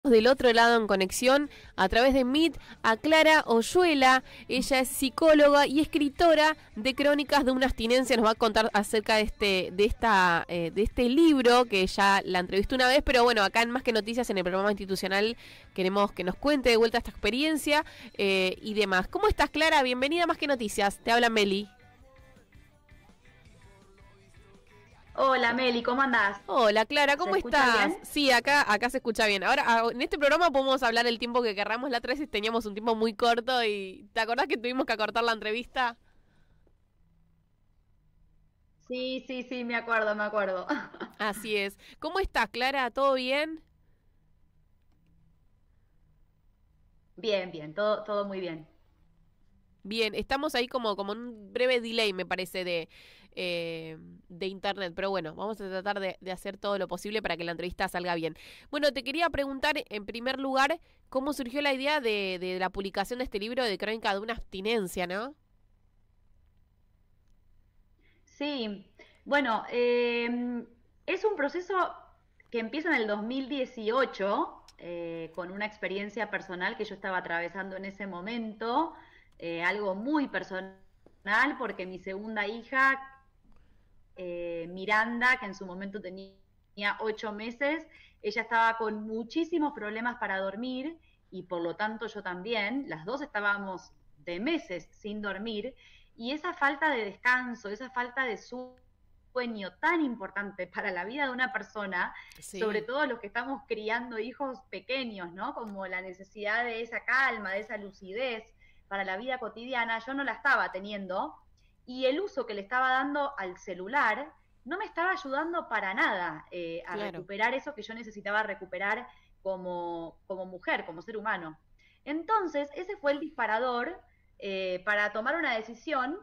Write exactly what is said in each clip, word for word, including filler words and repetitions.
Del otro lado en conexión a través de Meet a Clara Oyuela. Ella es psicóloga y escritora de Crónicas de una abstinencia. Nos va a contar acerca de este de esta eh, de este libro, que ya la entrevisté una vez, pero bueno, acá en Más que Noticias, en el programa institucional, queremos que nos cuente de vuelta esta experiencia eh, y demás. ¿Cómo estás, Clara? Bienvenida a Más que Noticias. Te habla Meli. Hola Meli, ¿cómo andás? Hola, Clara, ¿cómo ¿Se escucha estás? bien? Sí, acá, acá se escucha bien. Ahora, ah, en este programa podemos hablar el tiempo que querramos. La otra vez teníamos un tiempo muy corto y ¿te acordás que tuvimos que acortar la entrevista? Sí, sí, sí, me acuerdo, me acuerdo. Así es. ¿Cómo estás, Clara? ¿Todo bien? Bien, bien, todo, todo muy bien. Bien, estamos ahí como, como en un breve delay, me parece, de, eh, de internet, pero bueno, vamos a tratar de, de hacer todo lo posible para que la entrevista salga bien. Bueno, te quería preguntar, en primer lugar, ¿cómo surgió la idea de, de la publicación de este libro de Crónica de una abstinencia, no? Sí, bueno, eh, es un proceso que empieza en el dos mil dieciocho, eh, con una experiencia personal que yo estaba atravesando en ese momento, eh, algo muy personal, porque mi segunda hija, eh, Miranda, que en su momento tenía ocho meses, ella estaba con muchísimos problemas para dormir y por lo tanto yo también, las dos estábamos de meses sin dormir y esa falta de descanso, esa falta de sueño tan importante para la vida de una persona, sobre Sí, todo los que estamos criando hijos pequeños, ¿no? Como la necesidad de esa calma, de esa lucidez para la vida cotidiana, yo no la estaba teniendo y el uso que le estaba dando al celular no me estaba ayudando para nada eh, a claro. recuperar eso que yo necesitaba recuperar como, como mujer, como ser humano. Entonces, ese fue el disparador eh, para tomar una decisión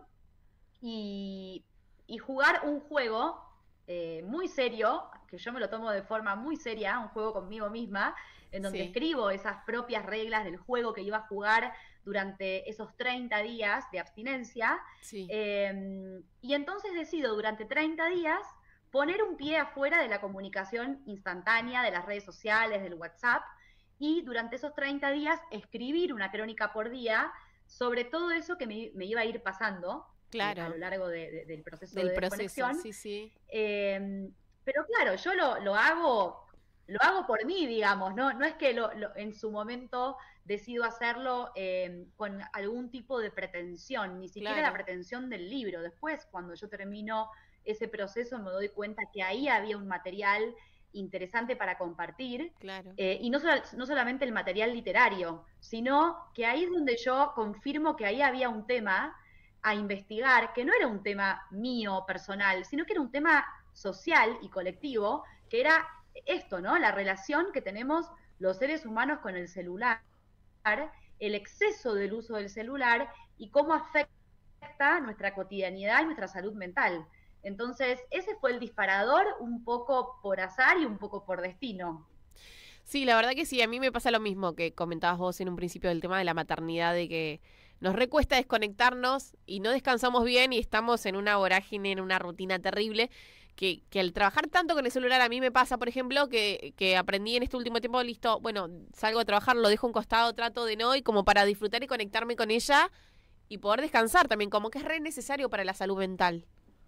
y, y jugar un juego eh, muy serio, que yo me lo tomo de forma muy seria, un juego conmigo misma, en donde Sí, escribo esas propias reglas del juego que iba a jugar durante esos treinta días de abstinencia. sí. Eh, y entonces decido durante treinta días poner un pie afuera de la comunicación instantánea, de las redes sociales, del WhatsApp, y durante esos treinta días escribir una crónica por día sobre todo eso que me, me iba a ir pasando eh, a lo Claro, largo de, de, del proceso del de proceso, desconexión. sí, sí. Eh, pero claro, yo lo, lo, hago lo hago por mí, digamos, ¿no? No es que lo, lo, en su momento decido hacerlo eh, con algún tipo de pretensión, ni siquiera la Claro, pretensión del libro. Después, cuando yo termino ese proceso, me doy cuenta que ahí había un material interesante para compartir, claro. eh, y no, sol no solamente el material literario, sino que ahí es donde yo confirmo que ahí había un tema a investigar, que no era un tema mío personal, sino que era un tema social y colectivo, que era esto, ¿no? La relación que tenemos los seres humanos con el celular, el exceso del uso del celular y cómo afecta nuestra cotidianidad y nuestra salud mental. Entonces, ese fue el disparador, un poco por azar y un poco por destino. Sí, la verdad que sí, a mí me pasa lo mismo que comentabas vos en un principio del tema de la maternidad, de que nos recuesta desconectarnos y no descansamos bien y estamos en una vorágine, en una rutina terrible, que, que al trabajar tanto con el celular a mí me pasa, por ejemplo, que, que aprendí en este último tiempo, listo, bueno, salgo a trabajar, lo dejo a un costado, trato de no, y como para disfrutar y conectarme con ella y poder descansar también, como que es re necesario para la salud mental.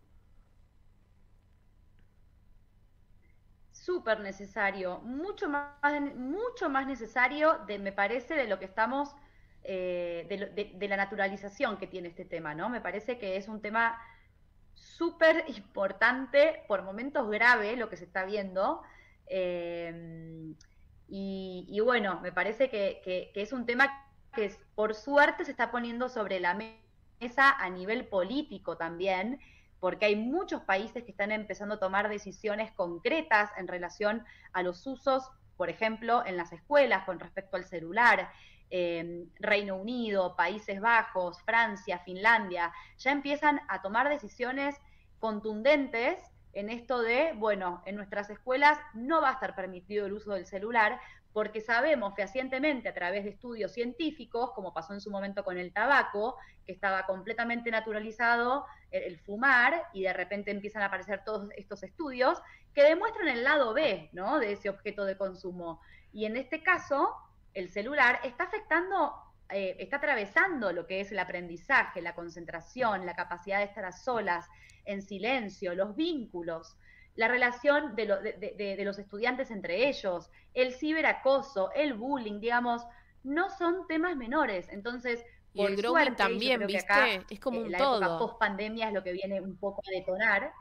Súper necesario, mucho más, mucho más necesario, de, me parece, de lo que estamos, eh, de, de, de, la naturalización que tiene este tema, ¿no? Me parece que es un tema súper importante, por momentos grave lo que se está viendo. Eh, y, y, bueno, me parece que, que, que es un tema que es, por suerte se está poniendo sobre la mesa a nivel político también, porque hay muchos países que están empezando a tomar decisiones concretas en relación a los usos, por ejemplo, en las escuelas con respecto al celular. Eh, Reino Unido, Países Bajos, Francia, Finlandia, ya empiezan a tomar decisiones contundentes en esto de, bueno, en nuestras escuelas no va a estar permitido el uso del celular, porque sabemos fehacientemente a través de estudios científicos, como pasó en su momento con el tabaco, que estaba completamente naturalizado el, el fumar, y de repente empiezan a aparecer todos estos estudios que demuestran el lado B, ¿no? De ese objeto de consumo. Y en este caso, el celular está afectando, eh, está atravesando lo que es el aprendizaje, la concentración, la capacidad de estar a solas, en silencio, los vínculos, la relación de, lo, de, de, de los estudiantes entre ellos, el ciberacoso, el bullying, digamos, no son temas menores. Entonces, y el por grooming suerte, también, yo creo que ¿viste? acá Es como eh, un la época todo. post-pandemia es lo que viene un poco a detonar.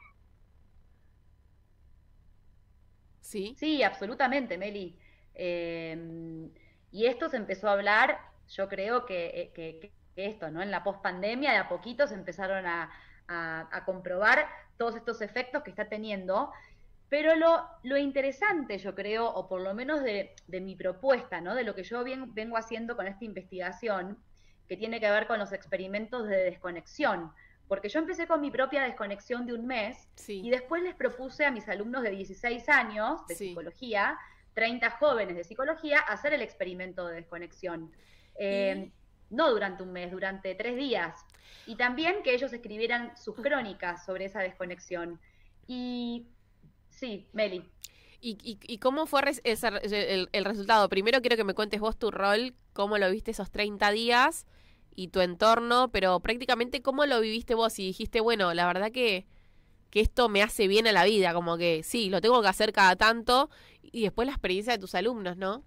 ¿Sí? Sí, absolutamente, Meli. Eh, y esto se empezó a hablar, yo creo que, eh, que, que esto, ¿no? En la pospandemia, de a poquito se empezaron a, a, a comprobar todos estos efectos que está teniendo. Pero lo, lo interesante, yo creo, o por lo menos de, de mi propuesta, ¿no? De lo que yo bien, vengo haciendo con esta investigación, que tiene que ver con los experimentos de desconexión. Porque yo empecé con mi propia desconexión de un mes Sí, y después les propuse a mis alumnos de dieciséis años de sí. psicología, treinta jóvenes de psicología, hacer el experimento de desconexión. Y Eh, no durante un mes, durante tres días. Y también que ellos escribieran sus crónicas sobre esa desconexión. Y sí, Meli. ¿Y, y, y cómo fue res- ese, el, el resultado? Primero quiero que me cuentes vos tu rol, cómo lo viste esos treinta días y tu entorno, pero prácticamente cómo lo viviste vos y dijiste, bueno, la verdad que, que esto me hace bien a la vida, como que sí, lo tengo que hacer cada tanto, y después la experiencia de tus alumnos, ¿no?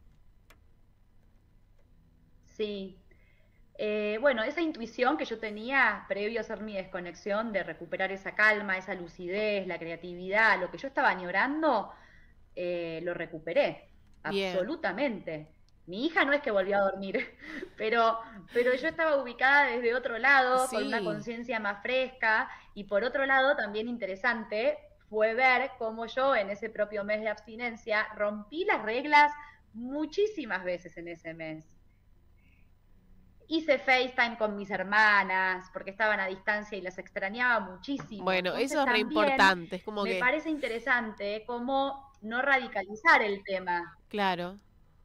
Sí. Eh, bueno, esa intuición que yo tenía previo a hacer mi desconexión, de recuperar esa calma, esa lucidez, la creatividad, lo que yo estaba añorando, eh, lo recuperé, Bien, absolutamente. Mi hija no es que volvió a dormir, pero, pero yo estaba ubicada desde otro lado, con una sí. conciencia más fresca, y por otro lado, también interesante, fue ver cómo yo en ese propio mes de abstinencia rompí las reglas muchísimas veces en ese mes. Hice FaceTime con mis hermanas porque estaban a distancia y las extrañaba muchísimo. Bueno, eso Entonces es re también importante, es como me que, parece interesante cómo no radicalizar el tema. claro,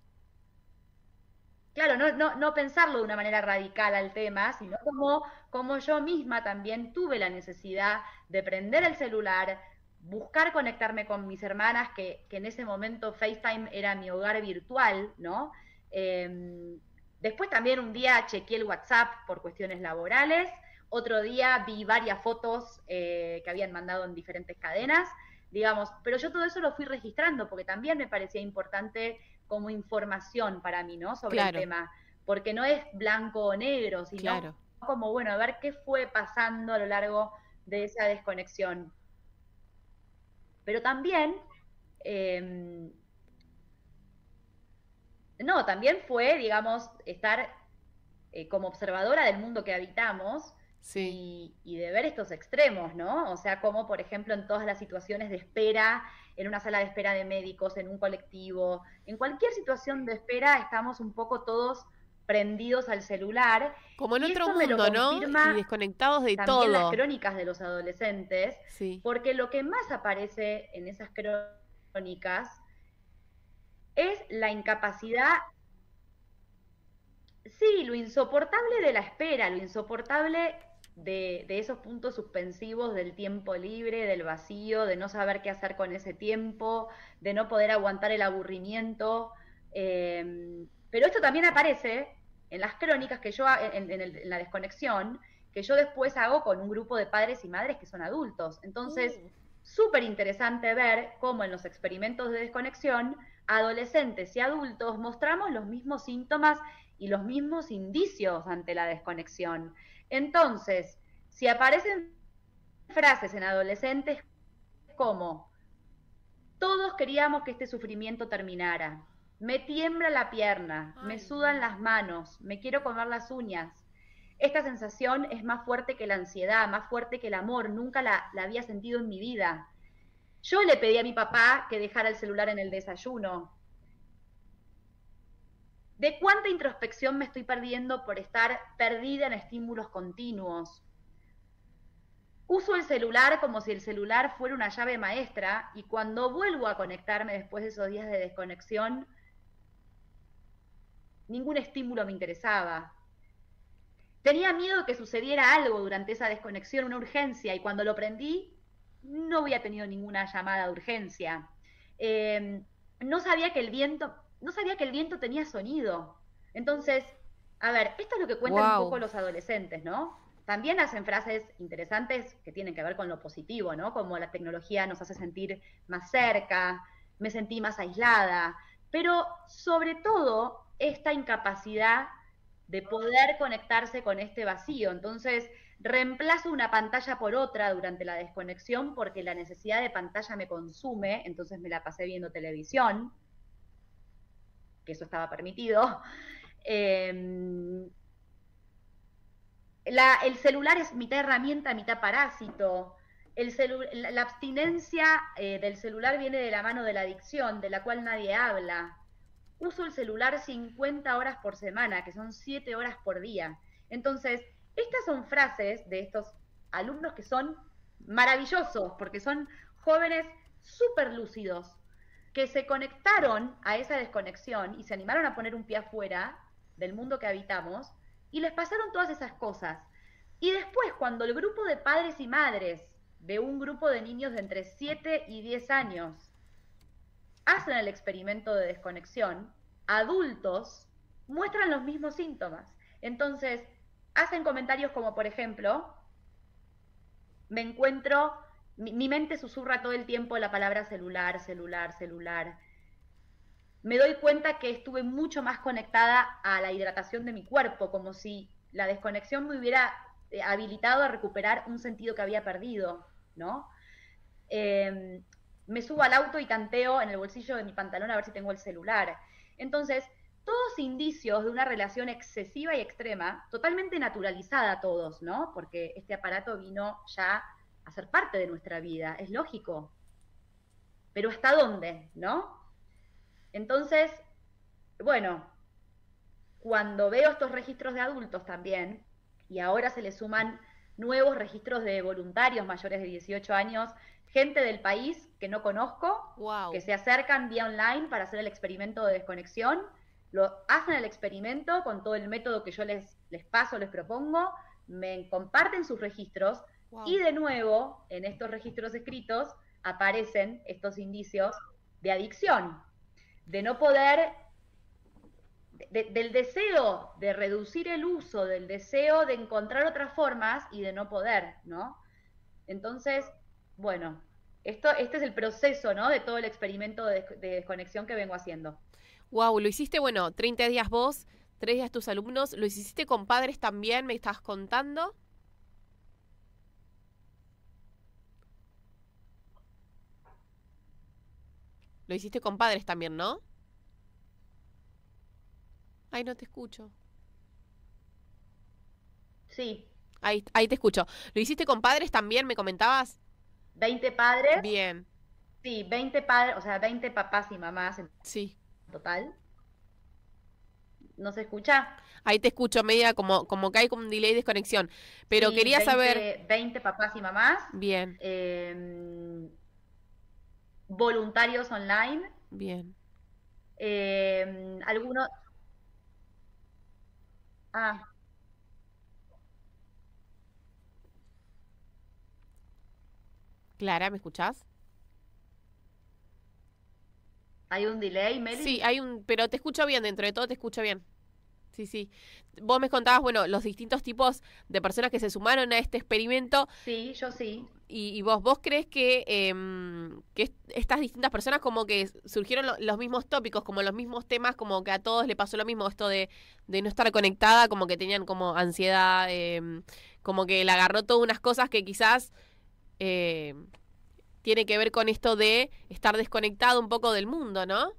Claro, no, no, no pensarlo de una manera radical al tema, sino como, como yo misma también tuve la necesidad de prender el celular, buscar conectarme con mis hermanas, que, que en ese momento FaceTime era mi hogar virtual, ¿no? Eh, Después también un día chequeé el WhatsApp por cuestiones laborales, otro día vi varias fotos eh, que habían mandado en diferentes cadenas, digamos, pero yo todo eso lo fui registrando porque también me parecía importante como información para mí, ¿no? Sobre el claro, tema, porque no es blanco o negro, sino claro. como, bueno, a ver qué fue pasando a lo largo de esa desconexión. Pero también, eh, no, también fue, digamos, estar eh, como observadora del mundo que habitamos Sí. y, y, de ver estos extremos, ¿no? O sea, como por ejemplo en todas las situaciones de espera, en una sala de espera de médicos, en un colectivo, en cualquier situación de espera estamos un poco todos prendidos al celular Como en y otro esto me lo mundo, ¿no? Y confirma desconectados de también las todo. crónicas de los adolescentes, Sí. porque lo que más aparece en esas crónicas es la incapacidad. Sí, lo insoportable de la espera, lo insoportable de, de, esos puntos suspensivos del tiempo libre, del vacío, de no saber qué hacer con ese tiempo, de no poder aguantar el aburrimiento. Eh, pero esto también aparece en las crónicas que yo, en, en, el, en la desconexión, que yo después hago con un grupo de padres y madres que son adultos. Entonces, Uh. súper interesante ver cómo en los experimentos de desconexión, adolescentes y adultos mostramos los mismos síntomas y los mismos indicios ante la desconexión. Entonces, si aparecen frases en adolescentes como todos queríamos que este sufrimiento terminara, me tiembla la pierna, me Ay, sudan no. las manos, me quiero comer las uñas, esta sensación es más fuerte que la ansiedad, más fuerte que el amor, nunca la, la había sentido en mi vida. Yo le pedí a mi papá que dejara el celular en el desayuno. ¿De cuánta introspección me estoy perdiendo por estar perdida en estímulos continuos? Uso el celular como si el celular fuera una llave maestra y cuando vuelvo a conectarme después de esos días de desconexión, ningún estímulo me interesaba. Tenía miedo de que sucediera algo durante esa desconexión, una urgencia, y cuando lo prendí, no había tenido ninguna llamada de urgencia. Eh, no sabía que el viento, no sabía que el viento tenía sonido. Entonces, a ver, esto es lo que cuentan un poco Wow. los adolescentes, ¿no? También hacen frases interesantes que tienen que ver con lo positivo, ¿no? Como la tecnología nos hace sentir más cerca, me sentí más aislada, pero sobre todo esta incapacidad de poder conectarse con este vacío. Entonces, reemplazo una pantalla por otra durante la desconexión porque la necesidad de pantalla me consume, entonces me la pasé viendo televisión, que eso estaba permitido. Eh, la, el celular es mitad herramienta, mitad parásito. El celu la, la abstinencia eh, del celular viene de la mano de la adicción, de la cual nadie habla. Uso el celular cincuenta horas por semana, que son siete horas por día. Entonces, estas son frases de estos alumnos que son maravillosos, porque son jóvenes súper lúcidos, que se conectaron a esa desconexión y se animaron a poner un pie afuera del mundo que habitamos y les pasaron todas esas cosas. Y después, cuando el grupo de padres y madres de un grupo de niños de entre siete y diez años hacen el experimento de desconexión, adultos muestran los mismos síntomas. Entonces, hacen comentarios como, por ejemplo, me encuentro, mi, mi mente susurra todo el tiempo la palabra celular, celular, celular. Me doy cuenta que estuve mucho más conectada a la hidratación de mi cuerpo, como si la desconexión me hubiera eh, habilitado a recuperar un sentido que había perdido, ¿no? Eh, me subo al auto y tanteo en el bolsillo de mi pantalón a ver si tengo el celular. Entonces, todos indicios de una relación excesiva y extrema, totalmente naturalizada a todos, ¿no? Porque este aparato vino ya a ser parte de nuestra vida, es lógico. Pero ¿hasta dónde, no? Entonces, bueno, cuando veo estos registros de adultos también, y ahora se le suman nuevos registros de voluntarios mayores de dieciocho años, gente del país que no conozco, Wow. que se acercan vía online para hacer el experimento de desconexión, lo hacen el experimento con todo el método que yo les, les paso, les propongo, me comparten sus registros Wow. y de nuevo en estos registros escritos aparecen estos indicios de adicción, de no poder, de, del deseo de reducir el uso, del deseo de encontrar otras formas y de no poder, ¿no? Entonces, bueno, esto, este es el proceso, ¿no? De todo el experimento de, de desconexión que vengo haciendo. Wow, lo hiciste, bueno, treinta días vos, tres días tus alumnos, lo hiciste con padres también, me estás contando. Lo hiciste con padres también, ¿no? Ay, no te escucho. Sí. Ahí, ahí te escucho. ¿Lo hiciste con padres también, me comentabas? veinte padres. Bien. Sí, veinte padres, o sea, veinte papás y mamás en Sí. total. ¿No se escucha? Ahí te escucho, media como, como que hay como un delay de desconexión. Pero sí, quería veinte, saber. veinte papás y mamás. Bien. Eh, voluntarios online. Bien. Eh, algunos. Ah, Clara, ¿me escuchás? hay un delay, Meli. Sí, hay un, pero te escucho bien, dentro de todo te escucho bien. Sí, sí. Vos me contabas, bueno, los distintos tipos de personas que se sumaron a este experimento. Sí, yo sí. Y, y vos, ¿vos crees que, eh, que est- estas distintas personas como que surgieron lo- los mismos tópicos, como los mismos temas, como que a todos le pasó lo mismo, esto de, de no estar conectada, como que tenían como ansiedad, eh, como que le agarró todas unas cosas que quizás eh, tiene que ver con esto de estar desconectado un poco del mundo, ¿no?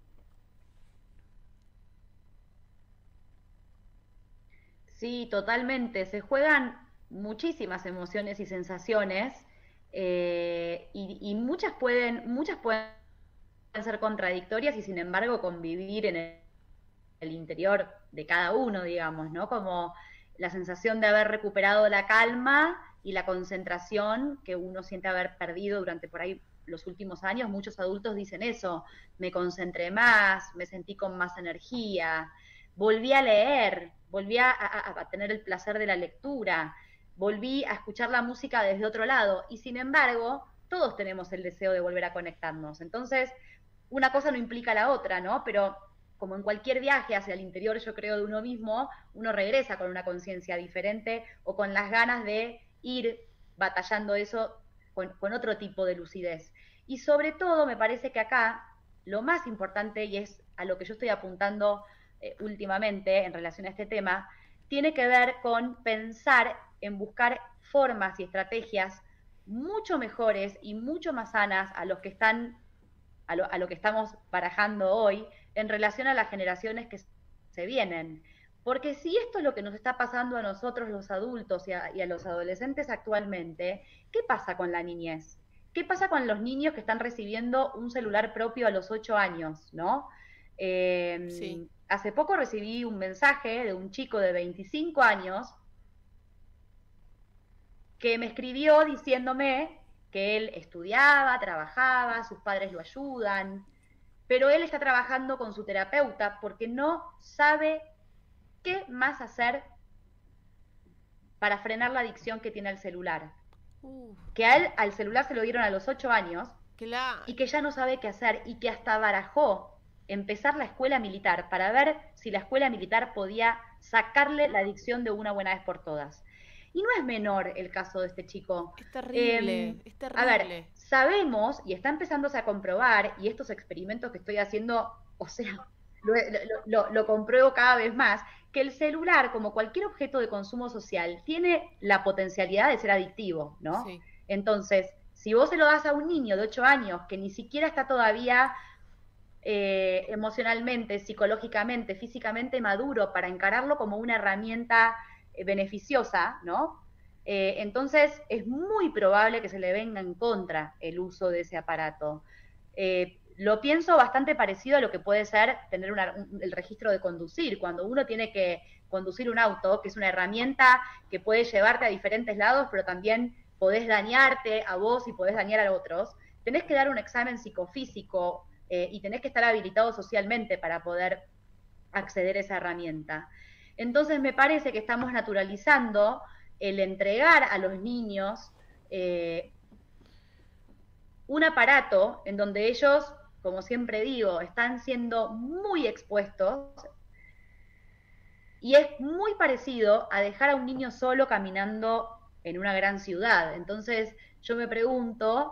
Sí, totalmente. Se juegan muchísimas emociones y sensaciones eh, y, y muchas pueden, muchas pueden ser contradictorias y sin embargo convivir en el, el interior de cada uno, digamos, ¿no? Como la sensación de haber recuperado la calma y la concentración que uno siente haber perdido durante por ahí los últimos años. Muchos adultos dicen eso, me concentré más, me sentí con más energía, volví a leer, volví a, a, a tener el placer de la lectura, volví a escuchar la música desde otro lado y sin embargo todos tenemos el deseo de volver a conectarnos. Entonces, una cosa no implica la otra, ¿no? Pero como en cualquier viaje hacia el interior, yo creo, de uno mismo, uno regresa con una conciencia diferente o con las ganas de ir batallando eso con, con otro tipo de lucidez. Y sobre todo, me parece que acá lo más importante, y es a lo que yo estoy apuntando eh, últimamente en relación a este tema, tiene que ver con pensar en buscar formas y estrategias mucho mejores y mucho más sanas a los que están, a lo, a lo que estamos barajando hoy en relación a las generaciones que se vienen. Porque si esto es lo que nos está pasando a nosotros los adultos y a, y a los adolescentes actualmente, ¿qué pasa con la niñez? ¿Qué pasa con los niños que están recibiendo un celular propio a los ocho años, ¿no? Eh, Sí. Hace poco recibí un mensaje de un chico de veinticinco años que me escribió diciéndome que él estudiaba, trabajaba, sus padres lo ayudan, pero él está trabajando con su terapeuta porque no sabe qué más hacer para frenar la adicción que tiene al celular. Uh, Que a él al celular se lo dieron a los ocho años claro. y que ya no sabe qué hacer y que hasta barajó empezar la escuela militar para ver si la escuela militar podía sacarle la adicción de una buena vez por todas. Y no es menor el caso de este chico. Es terrible, Eh, es a ver, terrible. sabemos y está empezándose a comprobar, y estos experimentos que estoy haciendo, o sea, lo, lo, lo, lo compruebo cada vez más, que el celular, como cualquier objeto de consumo social, tiene la potencialidad de ser adictivo, ¿no? Sí. Entonces, si vos se lo das a un niño de ocho años que ni siquiera está todavía eh, emocionalmente, psicológicamente, físicamente maduro para encararlo como una herramienta eh, beneficiosa, ¿no? Eh, entonces es muy probable que se le venga en contra el uso de ese aparato. Eh, lo pienso bastante parecido a lo que puede ser tener una, un, el registro de conducir. Cuando uno tiene que conducir un auto, que es una herramienta que puede llevarte a diferentes lados, pero también podés dañarte a vos y podés dañar a otros, tenés que dar un examen psicofísico eh, y tenés que estar habilitado socialmente para poder acceder a esa herramienta. Entonces me parece que estamos naturalizando el entregar a los niños eh, un aparato en donde ellos, como siempre digo, están siendo muy expuestos y es muy parecido a dejar a un niño solo caminando en una gran ciudad. Entonces yo me pregunto,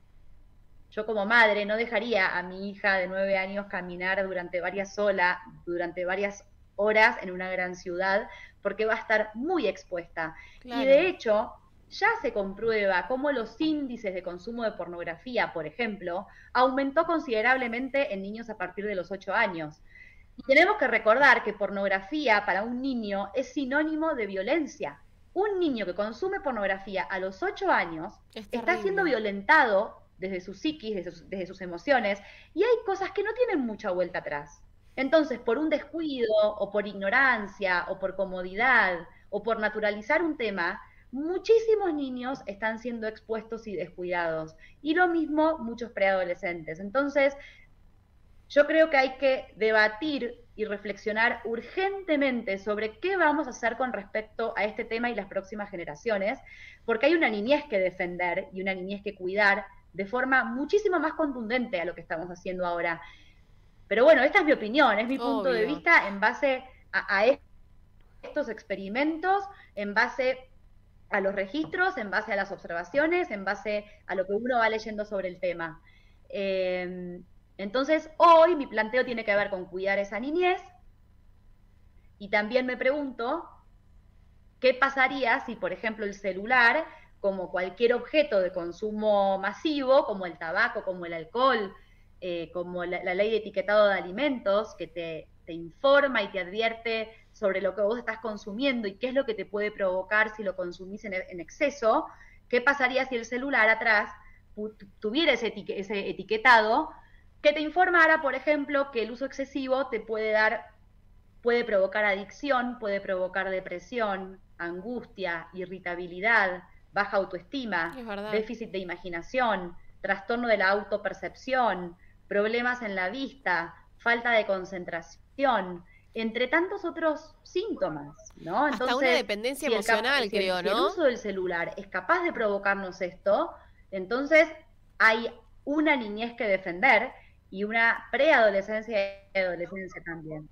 yo como madre no dejaría a mi hija de nueve años caminar durante varias horas, durante varias horas en una gran ciudad, porque va a estar muy expuesta. Claro. Y de hecho, ya se comprueba cómo los índices de consumo de pornografía, por ejemplo, aumentó considerablemente en niños a partir de los ocho años. Y tenemos que recordar que pornografía para un niño es sinónimo de violencia. Un niño que consume pornografía a los ocho años está siendo violentado desde su psiquis, desde sus, desde sus emociones, y hay cosas que no tienen mucha vuelta atrás. Entonces, por un descuido, o por ignorancia, o por comodidad, o por naturalizar un tema, muchísimos niños están siendo expuestos y descuidados. Y lo mismo muchos preadolescentes. Entonces, yo creo que hay que debatir y reflexionar urgentemente sobre qué vamos a hacer con respecto a este tema y las próximas generaciones, porque hay una niñez que defender y una niñez que cuidar de forma muchísimo más contundente a lo que estamos haciendo ahora. Pero bueno, esta es mi opinión, es mi Obvio. punto de vista en base a, a estos experimentos, en base a los registros, en base a las observaciones, en base a lo que uno va leyendo sobre el tema. Eh, entonces, hoy mi planteo tiene que ver con cuidar esa niñez y también me pregunto qué pasaría si, por ejemplo, el celular, como cualquier objeto de consumo masivo, como el tabaco, como el alcohol, eh, como la, la ley de etiquetado de alimentos, que te, te informa y te advierte sobre lo que vos estás consumiendo y qué es lo que te puede provocar si lo consumís en, en exceso, ¿qué pasaría si el celular atrás tuviera ese, etique, ese etiquetado que te informara, por ejemplo, que el uso excesivo te puede dar, puede provocar adicción, puede provocar depresión, angustia, irritabilidad, baja autoestima, déficit de imaginación, trastorno de la autopercepción, problemas en la vista, falta de concentración, entre tantos otros síntomas, ¿no? Entonces, hasta una dependencia si emocional, el, creo, si el, ¿no? Si el uso del celular es capaz de provocarnos esto, Entonces, hay una niñez que defender y una preadolescencia y adolescencia también.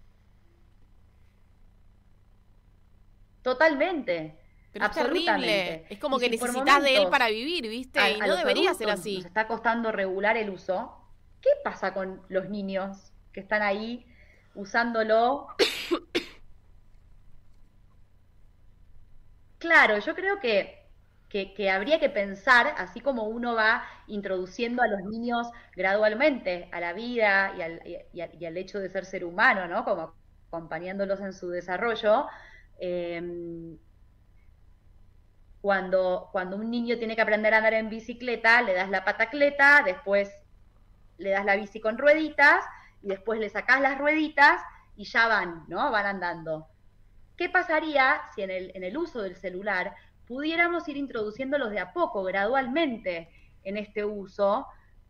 Totalmente, Pero es terrible. absolutamente. Es como Y que si por necesitas de él momentos para vivir, ¿viste? a, Y a no los debería ser adultos nos así. está costando regular el uso, ¿qué pasa con los niños que están ahí usándolo? Claro, yo creo que, que, que habría que pensar, así como uno va introduciendo a los niños gradualmente a la vida y al, y al- y al hecho de ser ser humano, ¿no? Como acompañándolos en su desarrollo, eh, cuando, cuando un niño tiene que aprender a andar en bicicleta, le das la patacleta, después le das la bici con rueditas y después le sacás las rueditas y ya van, ¿no? Van andando. ¿Qué pasaría si en el, en el uso del celular pudiéramos ir introduciéndolos de a poco, gradualmente, en este uso?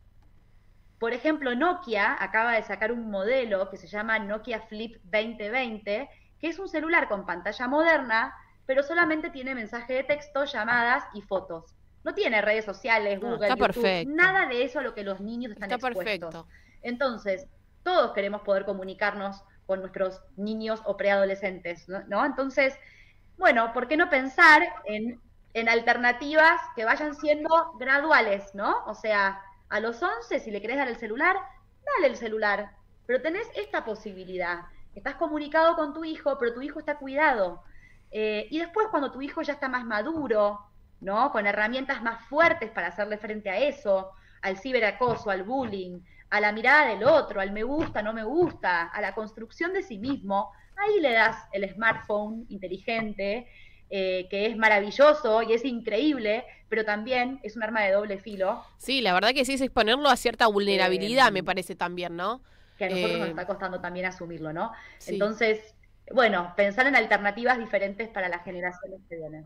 Por ejemplo, Nokia acaba de sacar un modelo que se llama Nokia Flip veinte veinte, que es un celular con pantalla moderna, pero solamente tiene mensaje de texto, llamadas y fotos. No tiene redes sociales, No, está Google, YouTube, perfecto. nada de eso a lo que los niños están Está expuestos. perfecto. Entonces, todos queremos poder comunicarnos con nuestros niños o preadolescentes, ¿no? ¿No? Entonces, bueno, ¿por qué no pensar en, en alternativas que vayan siendo graduales, ¿no? O sea, a los once, si le querés dar el celular, dale el celular, pero tenés esta posibilidad. Estás comunicado con tu hijo, pero tu hijo está cuidado. Eh, y después, cuando tu hijo ya está más maduro, ¿no? Con herramientas más fuertes para hacerle frente a eso, al ciberacoso, al bullying, a la mirada del otro, al me gusta, no me gusta, a la construcción de sí mismo, ahí le das el smartphone inteligente, eh, que es maravilloso y es increíble, pero también es un arma de doble filo. Sí, la verdad que sí es exponerlo a cierta Eh, vulnerabilidad, me parece también, ¿no? que a nosotros nos Eh, está costando también asumirlo, ¿no? sí. Entonces, bueno, pensar en alternativas diferentes para las generaciones que vienen.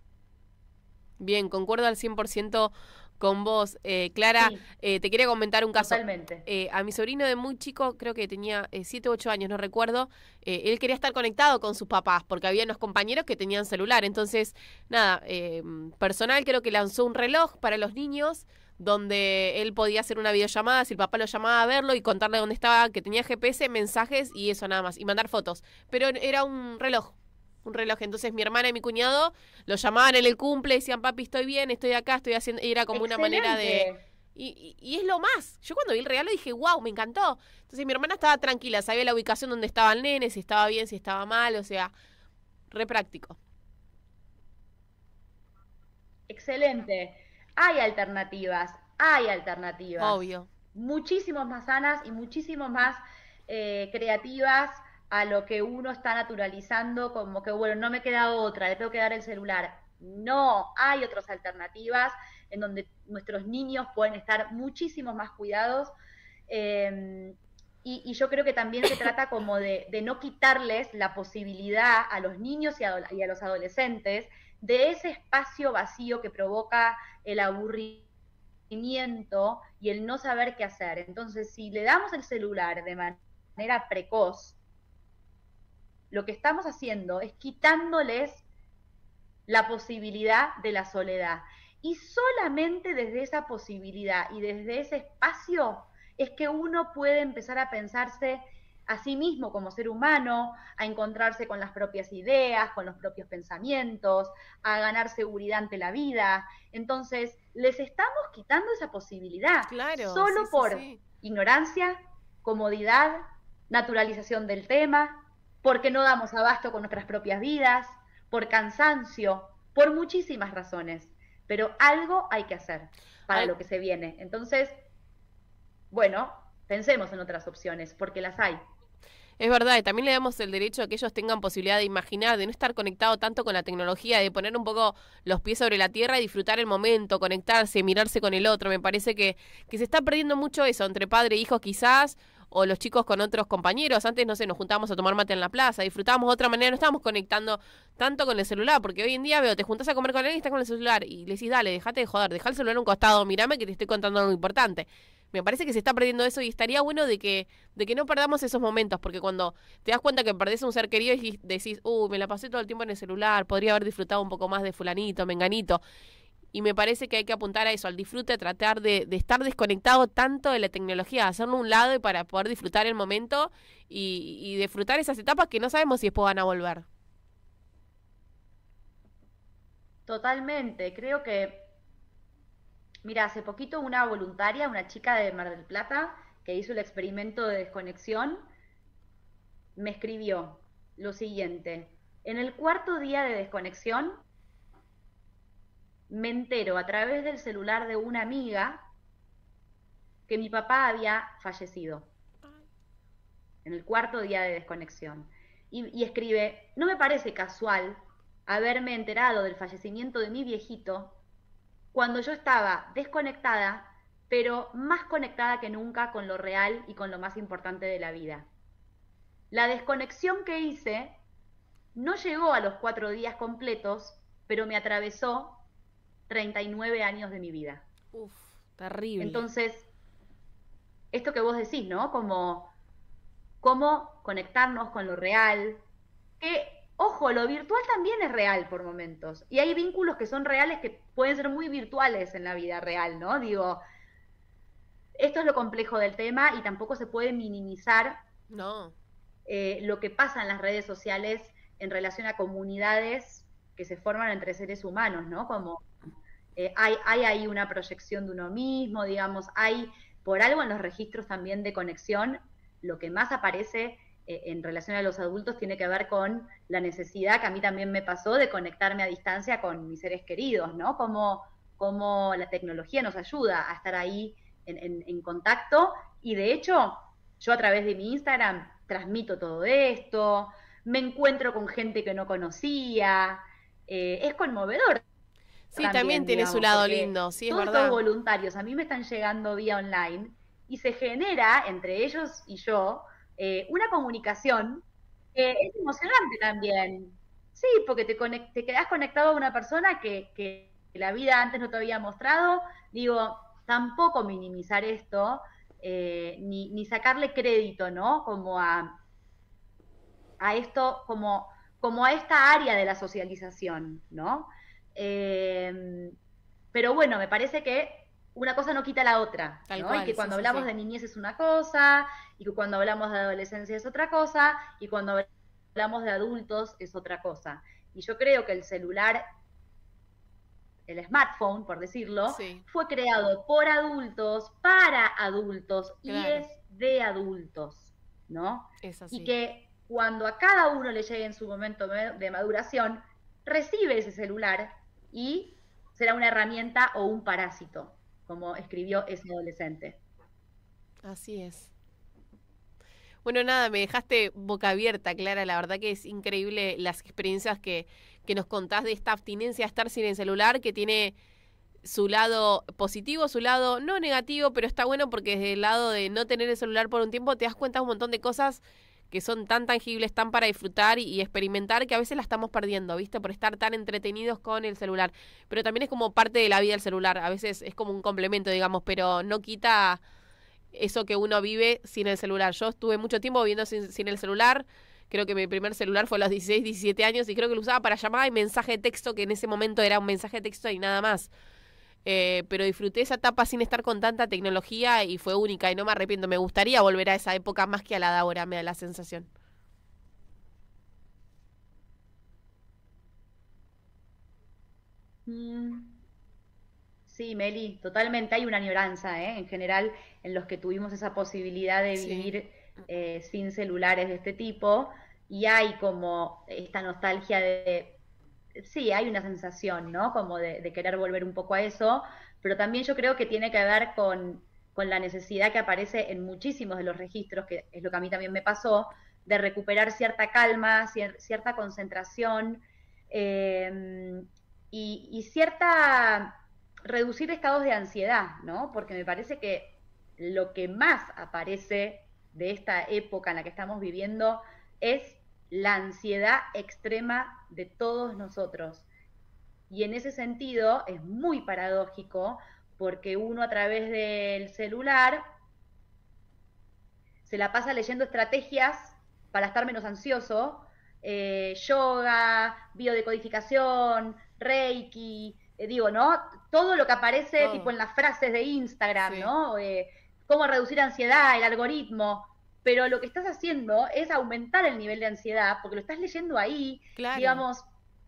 Bien, concuerdo al cien por ciento con vos. Eh, Clara, Sí, eh, te quería comentar un caso. totalmente. Eh, a mi sobrino de muy chico, creo que tenía eh, siete u ocho años, no recuerdo, eh, él quería estar conectado con sus papás porque había unos compañeros que tenían celular. Entonces, nada, eh, personal creo que lanzó un reloj para los niños donde él podía hacer una videollamada, si el papá lo llamaba a verlo y contarle dónde estaba, que tenía G P S, mensajes y eso nada más, y mandar fotos. Pero era un reloj. Un reloj. Entonces mi hermana y mi cuñado lo llamaban en el cumple, decían, papi, estoy bien, estoy acá, estoy haciendo. Y era como una manera de. Excelente. Y, y, y es lo más. Yo cuando vi el regalo dije, wow, me encantó. Entonces mi hermana estaba tranquila, sabía la ubicación donde estaba el nene, si estaba bien, si estaba mal, o sea, re práctico. Excelente. Hay alternativas, hay alternativas. Obvio. Muchísimos más sanas y muchísimo más eh, creativas a lo que uno está naturalizando, como que, bueno, no me queda otra, le tengo que dar el celular. No, hay otras alternativas en donde nuestros niños pueden estar muchísimos más cuidados. Eh, y, y, yo creo que también se trata como de, de no quitarles la posibilidad a los niños y a, y a los adolescentes de ese espacio vacío que provoca el aburrimiento y el no saber qué hacer. Entonces, si le damos el celular de manera precoz, lo que estamos haciendo es quitándoles la posibilidad de la soledad. Y solamente desde esa posibilidad y desde ese espacio es que uno puede empezar a pensarse a sí mismo como ser humano, a encontrarse con las propias ideas, con los propios pensamientos, a ganar seguridad ante la vida. Entonces, les estamos quitando esa posibilidad Claro, sí, solo sí, por sí. ignorancia, comodidad, naturalización del tema, porque no damos abasto con nuestras propias vidas, por cansancio, por muchísimas razones. Pero algo hay que hacer para Al- lo que se viene. Entonces, bueno, pensemos en otras opciones, porque las hay. Es verdad, y también le damos el derecho a que ellos tengan posibilidad de imaginar, de no estar conectado tanto con la tecnología, de poner un poco los pies sobre la tierra y disfrutar el momento, conectarse, mirarse con el otro. Me parece que, que se está perdiendo mucho eso, entre padre e hijo quizás, o los chicos con otros compañeros. Antes, no sé, nos juntábamos a tomar mate en la plaza, disfrutábamos de otra manera, no estábamos conectando tanto con el celular, porque hoy en día veo, te juntás a comer con él y estás con el celular, y le decís, dale, dejate de joder, dejá el celular a un costado, mirame que te estoy contando algo importante. Me parece que se está perdiendo eso y estaría bueno de que, de que no perdamos esos momentos, porque cuando te das cuenta que perdés a un ser querido y decís, uy, me la pasé todo el tiempo en el celular, podría haber disfrutado un poco más de fulanito, menganito. y me parece que hay que apuntar a eso, al disfrute, a tratar de, de estar desconectado tanto de la tecnología, hacerlo a un lado y para poder disfrutar el momento y, y disfrutar esas etapas que no sabemos si después van a volver. Totalmente, creo que, mira, hace poquito una voluntaria, una chica de Mar del Plata, que hizo el experimento de desconexión, me escribió lo siguiente: en el cuarto día de desconexión, me entero a través del celular de una amiga que mi papá había fallecido. En el cuarto día de desconexión. Y, y escribe: no me parece casual haberme enterado del fallecimiento de mi viejito cuando yo estaba desconectada, pero más conectada que nunca con lo real y con lo más importante de la vida. La desconexión que hice no llegó a los cuatro días completos, pero me atravesó treinta y nueve años de mi vida. Uf, terrible. Entonces, esto que vos decís, ¿no? Como cómo conectarnos con lo real, que, ojo, lo virtual también es real por momentos, y hay vínculos que son reales que pueden ser muy virtuales en la vida real, ¿no? Digo, esto es lo complejo del tema y tampoco se puede minimizar no. eh, lo que pasa en las redes sociales en relación a comunidades que se forman entre seres humanos, ¿no? Como eh, hay, hay ahí una proyección de uno mismo, digamos, hay por algo en los registros también de conexión, lo que más aparece eh, en relación a los adultos tiene que ver con la necesidad que a mí también me pasó de conectarme a distancia con mis seres queridos, ¿no? Como, como la tecnología nos ayuda a estar ahí en, en, en contacto, y de hecho yo a través de mi Instagram transmito todo esto, me encuentro con gente que no conocía, eh, es conmovedor. Sí, También, también tiene digamos, su lado porque lindo, sí, es todos verdad. estos voluntarios a mí me están llegando vía online y se genera entre ellos y yo eh, una comunicación que es emocionante también. Sí, porque te, conect, te quedás conectado a una persona que, que la vida antes no te había mostrado. Digo, tampoco minimizar esto, eh, ni, ni sacarle crédito, ¿no? Como a, a esto, como, como a esta área de la socialización, ¿no? Eh, pero bueno, me parece que una cosa no quita la otra, Tal ¿no? cual, Y que cuando sí, sí, hablamos sí. de niñez es una cosa, y que cuando hablamos de adolescencia es otra cosa, y cuando hablamos de adultos es otra cosa. Y yo creo que el celular, el smartphone, por decirlo, Sí, fue creado por adultos, para adultos, y claro, es de adultos, ¿no? es Y así. que cuando a cada uno le llegue en su momento de maduración, recibe ese celular y será una herramienta o un parásito, como escribió ese adolescente. Así es. Bueno, nada, me dejaste boca abierta, Clara. La verdad que es increíble las experiencias que, que nos contás de esta abstinencia a estar sin el celular, que tiene su lado positivo, su lado no negativo, pero está bueno porque desde el lado de no tener el celular por un tiempo te das cuenta de un montón de cosas que son tan tangibles, tan para disfrutar y, y experimentar, que a veces la estamos perdiendo, ¿viste? Por estar tan entretenidos con el celular. Pero también es como parte de la vida el celular, a veces es como un complemento, digamos, pero no quita eso que uno vive sin el celular. Yo estuve mucho tiempo viviendo sin, sin el celular. Creo que mi primer celular fue a los dieciséis, diecisiete años y creo que lo usaba para llamada y mensaje de texto, que en ese momento era un mensaje de texto y nada más. Eh, pero disfruté esa etapa sin estar con tanta tecnología y fue única y no me arrepiento. Me gustaría volver a esa época más que a la de ahora, me da la sensación. Mm, sí, Meli, totalmente. Hay una añoranza, ¿eh? En general, en los que tuvimos esa posibilidad de Sí, vivir eh, sin celulares de este tipo, y hay como esta nostalgia de, sí, hay una sensación, ¿no? Como de, de querer volver un poco a eso, pero también yo creo que tiene que ver con, con la necesidad que aparece en muchísimos de los registros, que es lo que a mí también me pasó, de recuperar cierta calma, cier- cierta concentración, eh, y, y cierta reducir estados de ansiedad, ¿no? Porque me parece que lo que más aparece de esta época en la que estamos viviendo es la ansiedad extrema de todos nosotros. Y en ese sentido es muy paradójico porque uno a través del celular se la pasa leyendo estrategias para estar menos ansioso, eh, yoga, biodecodificación, reiki, eh, digo, ¿no? Todo lo que aparece Oh. tipo en las frases de Instagram, Sí. ¿no? Eh, cómo reducir ansiedad, el algoritmo, pero lo que estás haciendo es aumentar el nivel de ansiedad, porque lo estás leyendo ahí, Claro. digamos,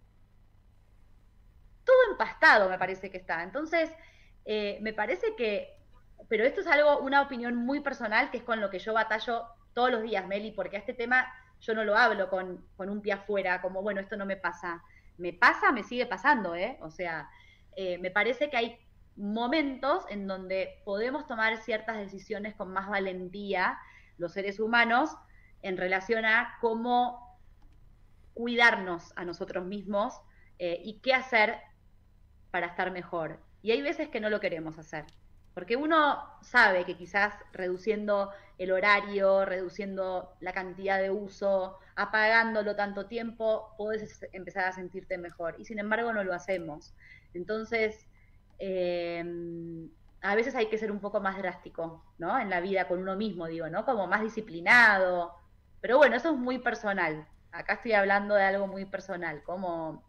todo empastado me parece que está. Entonces, eh, me parece que, pero esto es algo, una opinión muy personal, que es con lo que yo batallo todos los días, Meli, porque a este tema yo no lo hablo con, con un pie afuera, como, bueno, esto no me pasa. Me pasa, me sigue pasando, ¿eh? O sea, eh, me parece que hay momentos en donde podemos tomar ciertas decisiones con más valentía los seres humanos en relación a cómo cuidarnos a nosotros mismos eh, y qué hacer para estar mejor. Y hay veces que no lo queremos hacer. Porque uno sabe que quizás reduciendo el horario, reduciendo la cantidad de uso, apagándolo tanto tiempo, podés empezar a sentirte mejor. Y sin embargo no lo hacemos. Entonces, eh, a veces hay que ser un poco más drástico, ¿no? En la vida con uno mismo, digo, ¿no? Como más disciplinado. Pero bueno, eso es muy personal. Acá estoy hablando de algo muy personal, como,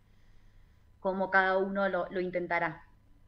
como cada uno lo, lo intentará.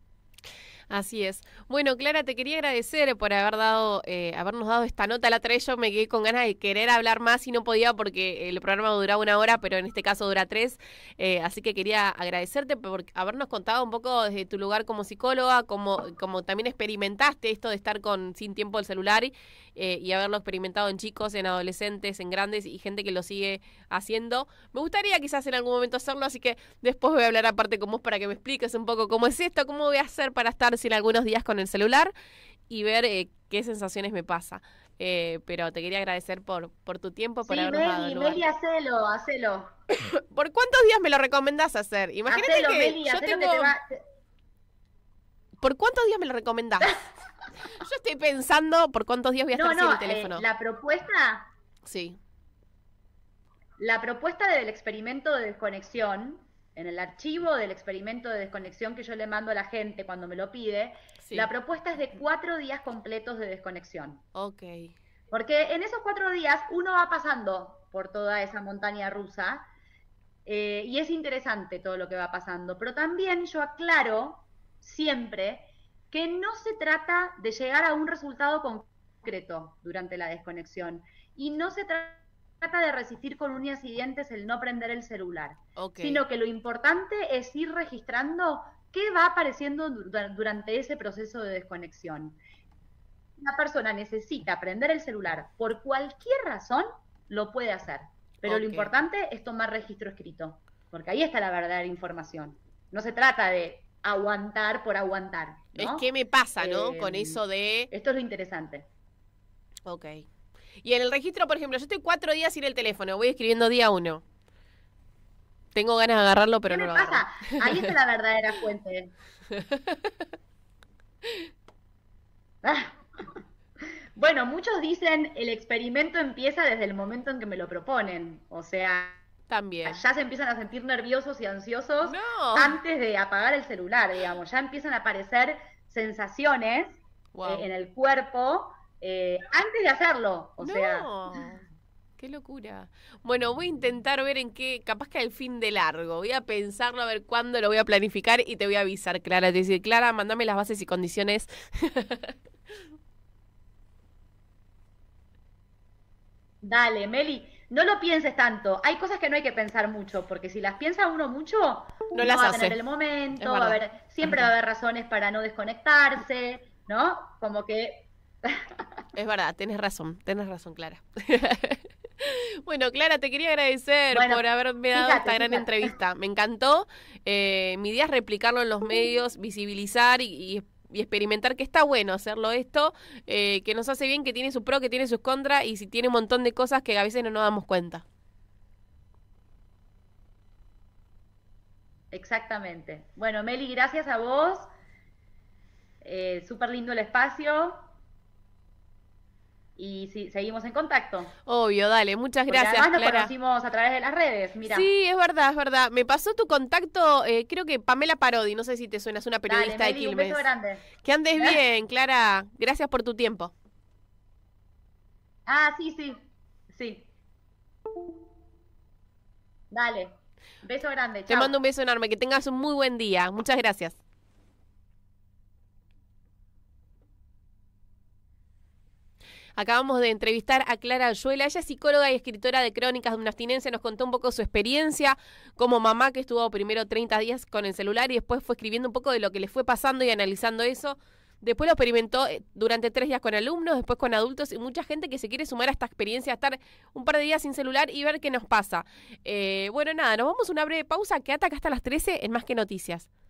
Así es. Bueno, Clara, te quería agradecer por haber dado, eh, habernos dado esta nota. La otra vez yo me quedé con ganas de querer hablar más y no podía porque el programa duraba una hora, pero en este caso dura tres. Eh, así que quería agradecerte por habernos contado un poco desde tu lugar como psicóloga, como, como también experimentaste esto de estar con sin tiempo el celular eh, y haberlo experimentado en chicos, en adolescentes, en grandes y gente que lo sigue haciendo. Me gustaría quizás en algún momento hacerlo, así que después voy a hablar aparte con vos para que me expliques un poco cómo es esto, cómo voy a hacer para estar sin algunos días con el celular y ver eh, qué sensaciones me pasa. Eh, pero te quería agradecer por, por tu tiempo, por Sí, habernos dado Meli, el lugar. Meli, hacelo, hacelo. ¿Por cuántos días me lo recomendás hacer? Imagínate Hacelo, que Meli, yo hacelo tengo... que te va... te- ¿Por cuántos días me lo recomendás? Yo estoy pensando por cuántos días voy a No, estar sin no, el teléfono. eh, la propuesta, Sí. la propuesta del experimento de desconexión, en el archivo del experimento de desconexión que yo le mando a la gente cuando me lo pide, Sí. la propuesta es de cuatro días completos de desconexión. Ok. Porque en esos cuatro días uno va pasando por toda esa montaña rusa eh, y es interesante todo lo que va pasando. Pero también yo aclaro siempre que no se trata de llegar a un resultado concreto durante la desconexión y no se trata de resistir con uñas y dientes el no prender el celular, Ok. sino que lo importante es ir registrando qué va apareciendo durante ese proceso de desconexión. Una persona necesita prender el celular por cualquier razón, lo puede hacer. Pero Ok. lo importante es tomar registro escrito, porque ahí está la verdadera información. No se trata de aguantar por aguantar, Es ¿no? que me pasa, ¿no? Eh, Con eso de... Esto es lo interesante. Ok. Y en el registro, por ejemplo, yo estoy cuatro días sin el teléfono, voy escribiendo día uno. Tengo ganas de agarrarlo, pero ¿Qué no me lo pasa? agarro. Ahí está la verdadera fuente. Ah. Bueno, muchos dicen el experimento empieza desde el momento en que me lo proponen. O sea, También. ya se empiezan a sentir nerviosos y ansiosos No. antes de apagar el celular, digamos. Ya empiezan a aparecer sensaciones Wow. eh, en el cuerpo eh, antes de hacerlo. O no. sea, Qué locura. Bueno, voy a intentar ver en qué, capaz que al fin de largo. Voy a pensarlo a ver cuándo lo voy a planificar y te voy a avisar, Clara. Te decir, Clara, mandame las bases y condiciones. dale, Meli, no lo pienses tanto. Hay cosas que no hay que pensar mucho, porque si las piensa uno mucho, No no las va a hace. tener el Es momento, va a verdad. haber, siempre va a haber razones para no desconectarse, ¿no? Como que Es verdad, tenés razón, tenés razón, Clara. Bueno, Clara, te quería agradecer Bueno, por haberme dado fíjate, esta gran fíjate. entrevista. Me encantó. Eh, mi idea es replicarlo en los medios, visibilizar y, y- y experimentar que está bueno hacerlo esto, eh, que nos hace bien, que tiene su pro, que tiene sus contras y si tiene un montón de cosas que a veces no nos damos cuenta. Exactamente. Bueno, Meli, gracias a vos. Eh, Súper lindo el espacio. Y sí, seguimos en contacto. Obvio, dale, muchas Porque gracias, además nos Clara. conocimos a través de las redes, mira. Sí, es verdad, es verdad. Me pasó tu contacto, eh, creo que Pamela Parodi, no sé si te suena, es una Dale, periodista de Meli, un Quilmes. beso grande. Que andes ¿Eh? bien, Clara. Gracias por tu tiempo. Ah, sí, sí. Sí. Dale. Beso grande, Te chao. mando un beso enorme, que tengas un muy buen día. Muchas gracias. Acabamos de entrevistar a Clara Ayuela. Ella es psicóloga y escritora de crónicas de una abstinencia. Nos contó un poco su experiencia como mamá, que estuvo primero treinta días con el celular y después fue escribiendo un poco de lo que le fue pasando y analizando eso. Después lo experimentó durante tres días con alumnos, después con adultos y mucha gente que se quiere sumar a esta experiencia, estar un par de días sin celular y ver qué nos pasa. Eh, bueno, nada, nos vamos a una breve pausa. Quédate acá hasta las trece en Más que Noticias.